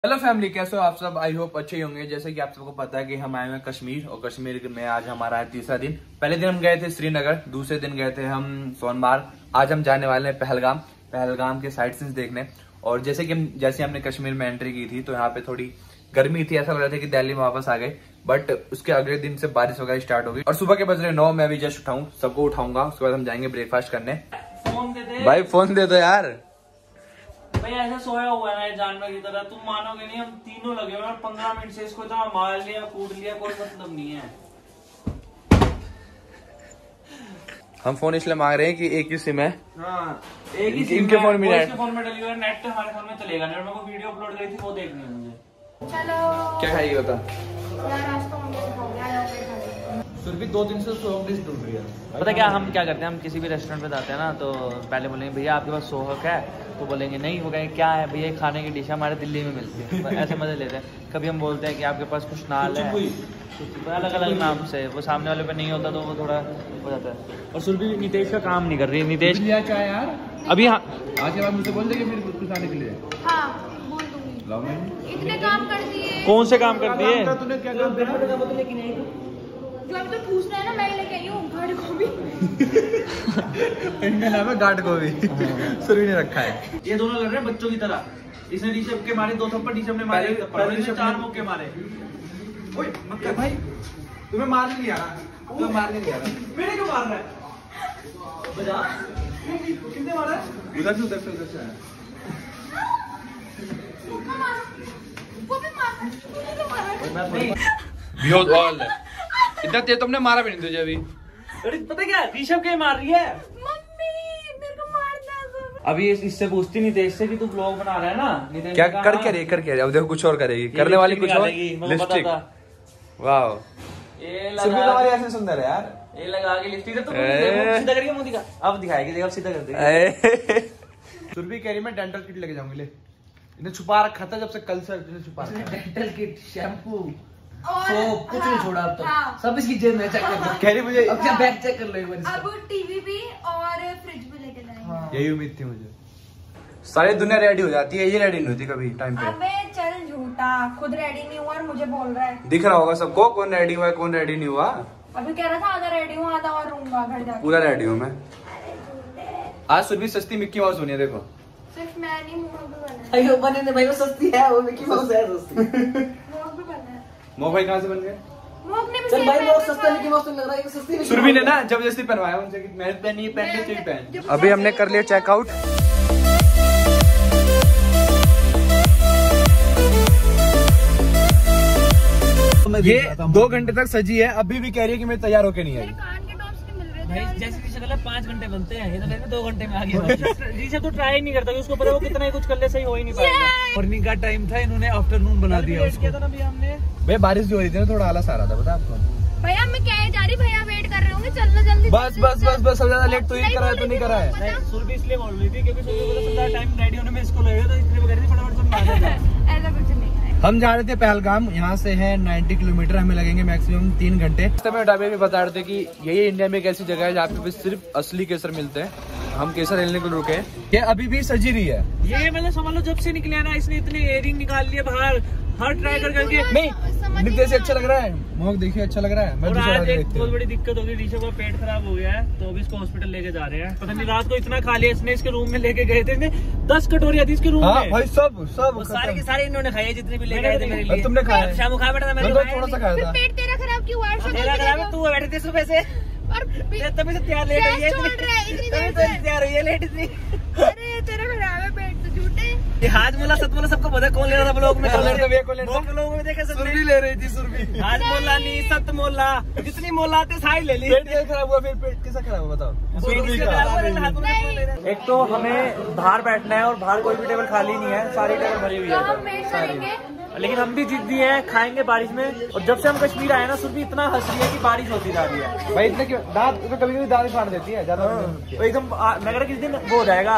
Hello family, कैसे हो आप सब। आई होप अच्छे ही होंगे। जैसे कि आप सबको पता है कि हम आए हुए हैं कश्मीर, और कश्मीर में आज हमारा है तीसरा दिन। पहले दिन हम गए थे श्रीनगर, दूसरे दिन गए थे हम सोनमार्ग। आज हम जाने वाले हैं पहलगाम के साइट सीन्स देखने। और जैसे हमने कश्मीर में एंट्री की थी तो यहाँ पे थोड़ी गर्मी थी, ऐसा लग रहा था कि दिल्ली में वापस आ गए। बट उसके अगले दिन से बारिश वगैरह स्टार्ट हो गई और सुबह के बज रहे 9। मैं भी जस्ट उठाऊं, सबको उठाऊंगा, उसके बाद हम जाएंगे ब्रेकफास्ट करने। फोन दे दे भाई, फोन दे दो यार। भाई ऐसे सोया हुआ है ना जानवर की तरह, तुम मानोगे नहीं। हम तीनों लगे हुए और 15 मिनट से इसको इतना मार लिया, कूट लिया, कोई मतलब नहीं है। हम फोन इसलिए मांग रहे हैं कि एक ही सिम है। हाँ, एक ही इनके फोन में इसके फोन में डली हुई है, नेट हमारे फोन में चलेगा नहीं। और मेरे को वीडियो अपलोड करी थी, वो देखनी है मुझे। चलो क्या खाएगी बता। यार आज तो मम्मी से हो गया सुरभि 2 दिन से सोहक डिश ढूंढ रही है। पता क्या हम क्या करते हैं, हम किसी भी रेस्टोरेंट पे जाते हैं ना तो पहले बोलेंगे भैया आपके पास सोहक है, तो बोलेंगे नहीं। वो कहेंगे क्या है भैया, खाने की डिश हमारे दिल्ली में मिलती है। ऐसे मजे लेते हैं। कभी हम बोलते हैं कि आपके पास कुछ नाल है, अलग अलग नाम से। वो सामने वाले पे नहीं होता तो वो थोड़ा हो जाता है। और सुरभि नितेश का काम नहीं कर रही है। नितेश क्या यार अभी हाँ आज के बाद मुझसे बोल देगी फिर कुछ खाने के लिए। हाँ बोल दूंगी। इतने काम कर दिए। कौन से काम कर दिए? तूने क्या काम करा? जो अभी तो पूछना है ना, मैं लेके आई हूँ गाड़ी को भी। इनका नाम है गार्ड को भी। सुरभि ने रखा है। ये दोनों लड़ रहे हैं बच्चों की तरह। इसने ऋषभ के मारे 2 थप्पड़, ऋषभ ने मारे 1 थप्पड़, इसने 4 मुक्के मारे। ओए मत कर भाई, तुम्हें मारने नहीं आ रहा। तुम्हें मारने नहीं आ रहा। मेरे को मार रहा है। बजा कितने मारा है? उधर से वो भी मारा। Beyond all. इतना तेज तुमने मारा भी नहीं तुझे अभी। अरे पता क्या, ऋषभ के मार रही है। मम्मी मेरे को मारना। अभी इससे पूछती नितेश से कि तू ब्लॉग बना रहा है ना। नितेश क्या ने कहा, कर के रे कर के अब देखो कुछ और करेगी, करने वाली कुछ और। लिपस्टिक, वाह ये सुरभि लगा तुम्हारी ऐसे सुंदर है यार। ये लगा के लिपस्टिक तो सीधा करके मुंह दिखा। अब दिखाएगी, देख अब सीधा कर देगी। सुरभि कह रही मैं डेंटल किट लेके जाऊंगी। ले, इन्हें छुपा रखा था जब से, कल से छुपा रखा है। डेंटल किट, शैम्पू, और सोप, कुछ नहीं छोड़ा अब तो। हाँ। सब इसकी जेब में चेक कर लो। कह रही मुझे अब क्या बैग चेक कर लो एक बार इसका। अब टीवी भी और फ्रिज भी लेके जाएंगे। यही उम्मीद थी मुझे। सारी दुनिया रेडी हो जाती है, ये रेडी नहीं होती कभी टाइम पे। अबे चल झूठा, खुद रेडी नहीं हुआ और मुझे बोल रहा है। दिख रहा होगा सबको कौन रेडी हुआ है कौन रेडी नहीं हुआ। अभी कह रहा था आधा रेडी हूँ, आधा और रहूंगा घर जाके। पूरा रेडी हूँ मैं। आज सुरभि सस्ती मिक्की माउस होनी है, देखो। सिर्फ मैं नहीं, मोग भी बना है। भाई बने ने भाई वो सस्ती है, वो मिकी माउस है सस्ती। मोग भी बना है। मोह भाई कहाँ से बन गए? मोग ने भी चल सेम भाई वो पहना सस्ता था। मिकी माउस तो लग रहा है कि सस्ती मिकी सुरभि ने माउस ना जबरदस्ती पहनवाया उनसे कि मैं पहनी पहननी चाहिए पहन। जब अभी हमने कर लिया चेकआउट। ये 2 घंटे तक सजी है, अभी भी कह रही है कि मैं तैयार होके नहीं आई। मेरे कान के टॉप्स नहीं मिल रहे थे। भाई जैसे की शक्ल है 5 घंटे बनते हैं, ये तो कहते 2 घंटे में आ गया। ऋषभ तो ट्राई नहीं करता, उसको पता है वो कितना ही कुछ कर ले सही हो ही नहीं पाएगा। मॉर्निंग का टाइम था, इन्होंने आफ्टरनून बना दिया उसको। किया था ना अभी हमने। भाई बारिश जो हो रही थी ना, थोड़ा आलस आ रहा था, पता आपको। भैया मैं क्या जा रही, भैया वेट कर रहे होंगे, चलना जल्दी। बस बस बस बस, सब ज्यादा लेट तो ही करा है, तो नहीं करा है। नहीं, सुरभि इसलिए बोल रही थी क्योंकि सुरभि को तो टाइम रेडी होने में इसको लगेगा, तो इसलिए वो कह रही थी फटाफट से मार दे। ऐसा कुछ नहीं है। हम जा रहे थे पहलगाम, यहाँ से है 90 किलोमीटर, हमें लगेंगे मैक्सिमम 3 घंटे। में ढाबे भी बता रहे थे कि यही इंडिया में एक ऐसी जगह है जहाँ पे सिर्फ असली केसर मिलते हैं। हम केसर लेने को रुके। ये अभी भी सजी रही है। ये मतलब समझ लो जब से निकले ना, इसने इतने एयरिंग निकाल लिए बाहर, हर ट्राई करके। नहीं, नित्य से अच्छा लग रहा है। मोक देखिए अच्छा लग रहा है। मैं और दूसरा आज एक देखती बहुत हूँ। बड़ी दिक्कत होगी, ऋषभ का पेट खराब हो गया है, तो अभी इसको हॉस्पिटल लेके जा रहे हैं। पता नहीं रात को इतना खा लिया इसने, इसके रूम में लेके गए थे, 10 कटोरियां थी इसके रूम हाँ में। भाई सब सारे के सारे इन्होंने खाए जितने भी लेके आए थे मेरे और लिए। तुमने खाया? शाम को खाया बैठा था मैं मैंने, तो थोड़ा सा खाया फिर था। पेट तेरा खराब क्यों हुआ? तेरा खराब है, तू बैठे थे सुबह से। और तभी तो तैयार लेट हुई है, छोड़ रहा है इतनी देर तभी से। तो तैयार हुई है लेट इतनी। अरे तेरा खराब है पेट तो झूठे। ये हाथ मोला सत मोला सबको पता है कौन ले रहा था ब्लॉग में। कौन ले रहा था, वे कौन ले रहा था? ब्लॉग लोगों में देखा सबने। सुरभि ले रही थी, सुरभि। हाथ मोला नहीं, सत मोला, जितनी मोला आते सारी ले ली। पेट कैसे खराब हुआ? फिर पेट कैसा खराब हुआ बताओ। सुरभि इसके का। खराब हुआ, हाथ मोला कौन ले रहा है? एक तो हमें बाहर बैठना है और बाहर कोई भी टेबल खाली नहीं है, सारी टेबल भरी हुई तो हम है। वेट करेंगे। लेकिन हम भी जिद्दी हैं, खाएंगे बारिश में। और जब से हम कश्मीर आए ना, सुरभि इतना हंस रही है कि बारिश होती जा रही है। भाई इतने क्यों? दांत कभी कभी दांत फाड़ देती है ज्यादा। तो एकदम मैं कह रहा किस दिन वो हो जाएगा,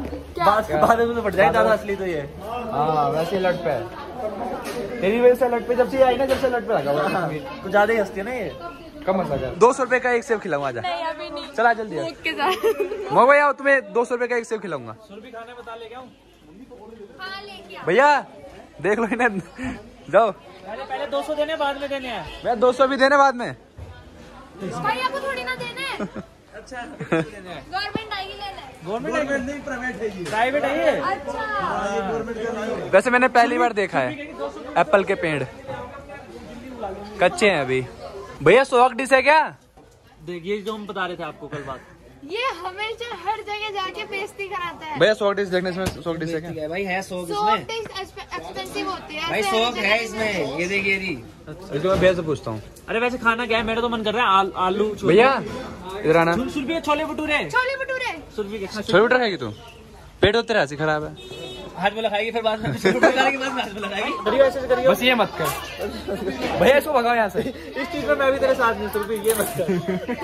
बाद में पड़ जाएगा ज्यादा असली। तो ये हाँ वैसे लट पे है। तेरी वजह से लट पे, जब से आई ना, जब से लट पे लगा हुआ है। कुछ ज्यादा ही हंसती है ना ये। कम मसला। 200 रुपए का एक सेब खिलाऊंगा। आजा नहीं अभी नहीं। चला जल्दी। देख के जा। मोह भैया तुम्हें 200 रुपए का एक सेब खिलाऊंगा। सुरभि खाने बता ले क्या? हाँ लेके आ। भैया देख लो इन्हें, जाओ। पहले 200 देने बाद में देने हैं। मैं 200 भी देने बाद में। भाई आपको थोड़ी ना देने। अच्छा गवर्नमेंट आएगी लेने। गवर्नमेंट नहीं, प्राइवेट है ये। अच्छा वैसे मैंने पहली बार देखा है एप्पल के पेड़, कच्चे हैं अभी। भैया सोक डिश है क्या? देखिए जो हम बता रहे थे आपको कल बात, ये हमेशा हर जगह जाके बेइज्जती कराता है। भैया सोक डिश देखने में सोक डिश है क्या? भाई है 100 सोप एक्सपेंसिव होती है भाई 100 है इसमें, ये देखिए जी। इसको मैं भैया से पूछता हूँ। अरे वैसे खाना क्या है, मेरा तो मन कर रहा है आलू भैया इधर आना। सुरभि छोले भटूरे, छोले भटूरे। सुरभि के छोले भटूरे खाएगी तू? पेट तो तेरा ऐसे खराब है। हाथ में लगाएगी फिर बाद में के बाद में हाथ में लगाएगी। ऐसे करियो, बस ये मत कर भैया, इसको भगाओ यहाँ से। इस चीज में मैं भी तेरे साथ नहीं, सुरभि ये मत कर,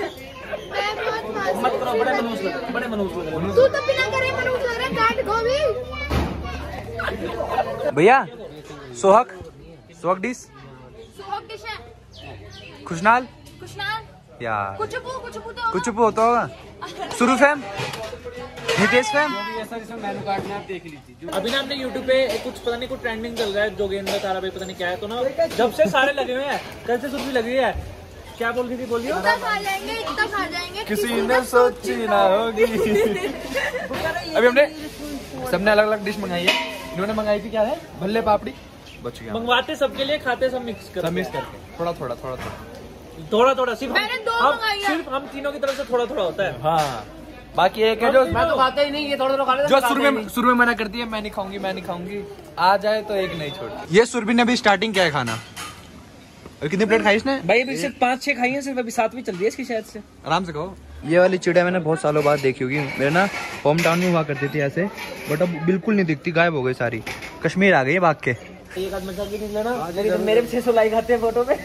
मत करो। बड़े मनूस लग, बड़े मनूस लग रहे। तू तो बिना करे मनूस लग रहा है, काट गोभी। भैया सोहक डिश, सोहक डिश है। खुशनाल कुशनाल, यार, कुछ तो कुछ होता होगा। शुरू fam, Nitesh fam. Menu card में आप देख लीजिए। अभी ना हमने YouTube पे कुछ पता नहीं, कुछ ट्रेंडिंग चल रहा है, जोगेंद्र तारा भाई पता नहीं क्या है, तो ना जब से सारे लगे हुए हैं, कल से सुरभि लगी है। क्या बोल रही थी, बोलिए। इतना खा जाएंगे किसी ने सोची ना होगी। अभी हमने सबने अलग अलग डिश मंगाई है। इन्होंने मंगाई थी क्या है, भल्ले पापड़ी। बच गया, मंगवाते सबके लिए, खाते सब मिक्स करके थोड़ा सिर्फ मैंने 2 मंगाई है। सिर्फ हम तीनों की तरफ से थोड़ा थोड़ा होता है। हाँ, बाकी एक है जो मैं तो खाता ही नहीं, ये थोड़ा खा लेता, जो शुरू में मना करती है, मैं नहीं खाऊंगी, आ जाए तो एक नहीं छोड़। ये सुरभि ने अभी स्टार्टिंग क्या है खाना, और कितनी प्लेट खाई इसने? भाई अभी सिर्फ 5-6 खाई है, सिर्फ अभी 7वीं चल रही है इसकी शायद से। आराम से कहो। ये वाली चिड़िया मैंने बहुत सालों बाद देखी होगी। मेरे ना होम टाउन में हुआ करती थी ऐसे, बट अब बिल्कुल नहीं दिखती, गायब हो गई सारी। कश्मीर आ गई है भाग के। एक आदमी खींच लेना, मेरे भी 600 लाइक आते हैं फोटो पे।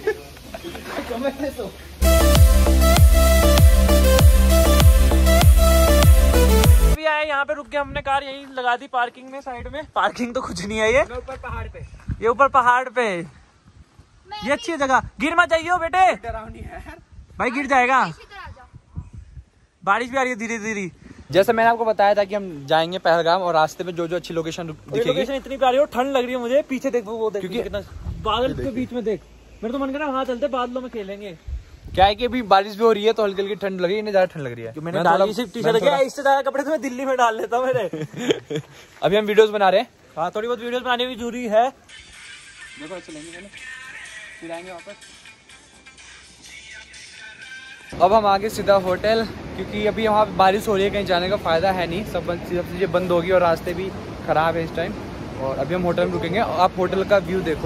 अभी आए यहाँ पे, रुक के हमने कार यहीं लगा दी पार्किंग में, साइड में। पार्किंग तो कुछ नहीं है ये ऊपर पहाड़ पे। ये अच्छी जगह, गिर मत जाइयो बेटे, भाई गिर जाएगा। बारिश भी आ रही है धीरे धीरे। जैसे मैंने आपको बताया था कि हम जाएंगे पहलगाम, और रास्ते में जो जो अच्छी लोकेशन दिखेगी। लोकेशन इतनी प्यारी हो, ठंड लग रही है मुझे। पीछे देख, वो देख, क्योंकि कितना बादल के बीच में देख। मेरे तो मन कर रहा है वहाँ चलते, बादलों में खेलेंगे। क्या है कि अभी बारिश भी हो रही है, तो हल्की हल्की ठंड लग रही है, इन्हें ज्यादा ठंड लग रही है। मैंने डाली सिर्फ टी-शर्ट है, इससे ज्यादा कपड़े तो मैं दिल्ली में डाल लेता हूँ मेरे। अभी हम वीडियोस बना रहे हैं। हाँ, थोड़ी बहुत वीडियोस बनानी भी जरूरी है। देखो चलेंगे, फिर आएंगे वापस। अब हम आगे सीधा होटल, क्योंकि अभी वहाँ बारिश हो रही है, कहीं जाने का फायदा है नहीं। सब चीजें बंद होगी और रास्ते भी खराब है इस टाइम। और अभी हम होटल में रुकेंगे। आप होटल का व्यू देखो।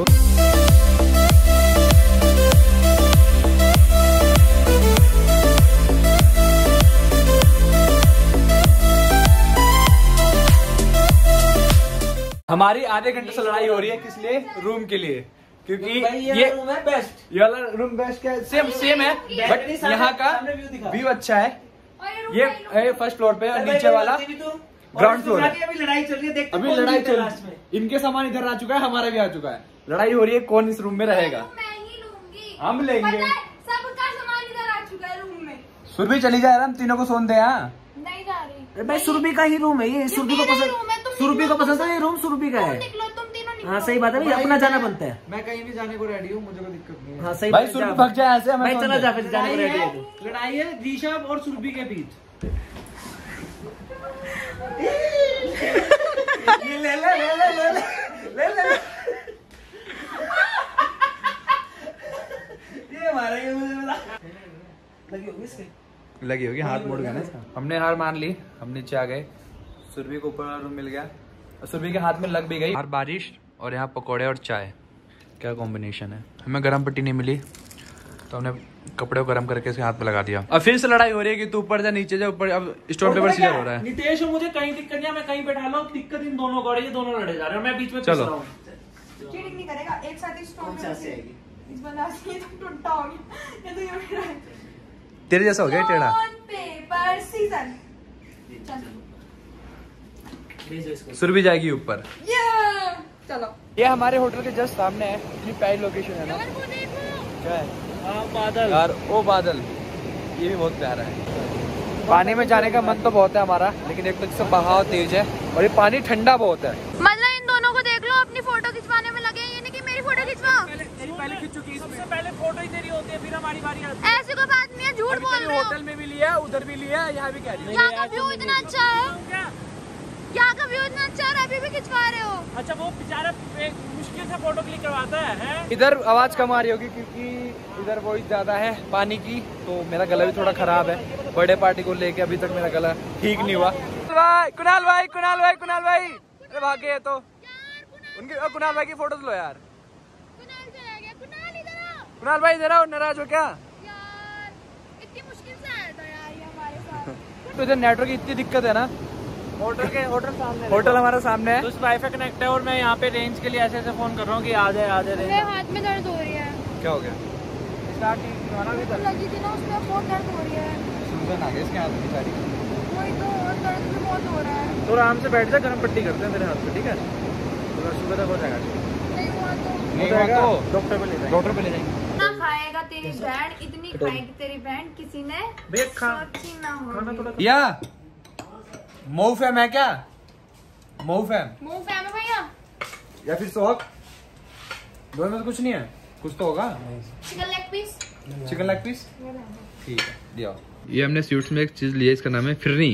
हमारी आधे घंटे से लड़ाई हो रही है, किस लिए? रूम के लिए, क्योंकि ये रूम है बेस्ट, ये वाला रूम बेस्ट क्या है, सेम है, बट यहाँ का व्यू अच्छा है। ये फर्स्ट फ्लोर पे, और नीचे वाला ग्राउंड फ्लोर है। अभी लड़ाई चल रही है, देखते अभी लड़ाई चल रही है। इनके सामान इधर आ चुका है, हमारा भी आ चुका है। लड़ाई हो रही है कौन इस रूम में रहेगा। मैं ही लूंगी, हम लेंगे। सबका सामान इधर आ चुका है रूम में। सुरभि चली जाए, हम तीनों को सोन दे। नहीं जा रही भाई, सुरभि का ही रूम है ये, सुरभि को पसंद है ये रूम, सुरभि का है। निकलो, तुम तीनों निकलो। हाँ सही बात है भाई, अपना जाना बनता है। मैं कहीं भी जाने को रेडी हूँ, मुझे कोई दिक्कत नहीं है। हाँ सही भाई सुरभि भाग जाए ऐसे, भाई चला जा, फिर जाने को रेडी है। लड़ाई है ऋषभ और सुरभि के बीच। ले ये हमारा ही मुझे लगी होगी इसके, लगी होगी, हाथ मुड़ गया ना इसका। हमने हार मान ली, हम नीचे आ गए। सुरभि को ऊपर वाला रूम मिल गया, और सुरभि के हाथ में लग भी गई। और बारिश, और यहाँ पकोड़े और चाय, क्या कॉम्बिनेशन है। हमें गरम पट्टी नहीं मिली, तो हमने कपड़े को गरम करके इसके हाथ पे लगा दिया। अब फिर से लड़ाई हो रही है कि तू ऊपर जा नीचे जा, ऊपर। अब स्टोन पेपर सीजर हो रहा है। नितेश, मुझे कहीं दिक्कत नहीं है, मैं कहीं बैठा लो, दिक्कत इन दोनों को, ये दोनों लड़े जा रहे हैं, मैं बीच में चलो। फंस रहा हूं। चीटिंग नहीं करेगा, एक साथ ही स्टॉप कौन सा से आएगी? इस बंदा से ये तो टूटा हो गया, ये तो ये मेरा है। तेरे जैसा हो गया टेढ़ा। पेपर सीजन, सुरभि जाएगी ऊपर। चलो। ये हमारे होटल के जस्ट सामने है, इतनी प्यारी लोकेशन है ना। वो देखो, क्या है हाँ, बादल यार, ओ बादल, ये भी बहुत प्यारा है। पानी में जाने का मन तो बहुत है हमारा, लेकिन एक तो इसका बहाव तेज है, और ये पानी ठंडा बहुत है। मतलब इन दोनों को देख लो, अपनी फोटो खिंचवाने में लगे हैं, ये नहीं कि मेरी फोटो खिंचवाओ। पहले खिंच चुकी है, सबसे पहले फोटो ही तेरी होती है, फिर हमारी बारी आती है। ऐसी कोई बात नहीं है, झूठ बोल रहे हो। होटल में भी लिया, उधर भी लिया, यहाँ भी कह रही यहाँ का व्यू इतना अच्छा है, यहाँ का व्यू इतना अच्छा है, अभी भी खिंचवा रहे हो। अच्छा, वो बेचारा मुश्किल से फोटो क्लिक करवाता है? इधर आवाज कम आ रही होगी क्योंकि इधर वो ज्यादा है पानी की, तो मेरा गला भी थोड़ा खराब है। बर्थडे पार्टी को लेके अभी तक मेरा गला ठीक नहीं हुआ। कुणाल भाई अरे भागे तो उनके कुणाल भाई की फोटोज लो यार। कुणाल भाई इधर आओ, नाराज हो क्या? यार इतनी मुश्किल से आया था यार ये हमारे साथ। तो इधर नेटवर्क की इतनी दिक्कत है ना। होटल सामने, होटल हमारा सामने है, तो उस वाईफाई कनेक्ट है और मैं यहाँ पे रेंज के लिए ऐसे ऐसे फोन कर रहा हूँ कि आ जाए मेरे हाथ में दर्द हो रही है। क्या हो गया? लगी थी ना उसमें, बहुत दर्द हो रही है। सूजन आ गई इसके हाथ में सारी। वही तो, और दर्द भी बहुत हो रहा है। तो आराम से बैठ जा, गरम पट्टी करते हैं मेरे हाथ पे, ठीक है? तो सुबह तक हो जाएगा। नहीं हुआ तो डॉक्टर पे ले जाएंगे। ना खाएगा तेरी बहन, इतनी खाएगी तेरी बहन, किसी ने सोची ना होगी। या मऊफैम है क्या? मऊफैम मुंह फैम भैया, या फिर सोहक, दोनों में तो कुछ नहीं है, कुछ तो होगा। Chicken leg piece, chicken leg piece, ठीक है दिया। ये हमने स्वीट्स में एक चीज ली है, इसका नाम है फिरनी।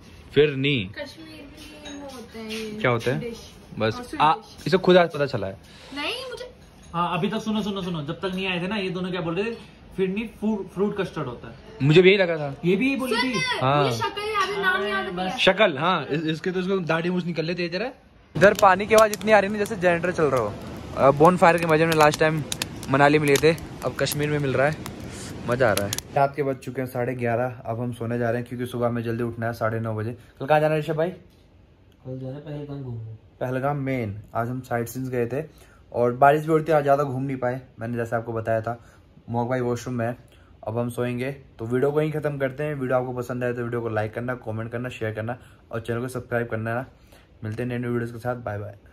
कश्मीरी वो होते हैं ये। क्या होता है? डिश। बस और इसे खुद आज पता चला है। नहीं मुझे हाँ, अभी तक सुनो, जब तक नहीं आए थे ना ये दोनों, क्या बोल रहे थे? फिरनी फ्रूट कस्टर्ड होता है। मुझे भी यही लगा था, ये भी यही बोली थी। हाँ। मुझे शक्ल याद है, नाम याद नहीं है। शक्ल, हाँ इसके तो इसको दाढ़ी मुझ निकल लेती है जरा। इधर पानी की आवाज इतनी आ रही है जैसे जनरेटर चल रहा हो। बोन फायर के मजे में लास्ट टाइम मनाली में लिए थे, अब कश्मीर में मिल रहा है, मजा आ रहा है। रात के बज चुके हैं 11:30, अब हम सोने जा रहे हैं क्योंकि सुबह में जल्दी उठना है 9:30 बजे। कल कहाँ जाना है ऋषभ भाई? कल जाना पहलगाम घूमने। पहलगाम मेन। आज हम साइट सीन्स गए थे और बारिश भी उड़ती, आज ज़्यादा घूम नहीं पाए, मैंने जैसे आपको बताया था। मोहक भाई वॉशरूम में है, अब हम सोएंगे। तो वीडियो को यहीं खत्म करते हैं। वीडियो आपको पसंद आए तो वीडियो को लाइक करना, कमेंट करना, शेयर करना और चैनल को सब्सक्राइब करना। मिलते हैं नए वीडियोस के साथ। Bye bye.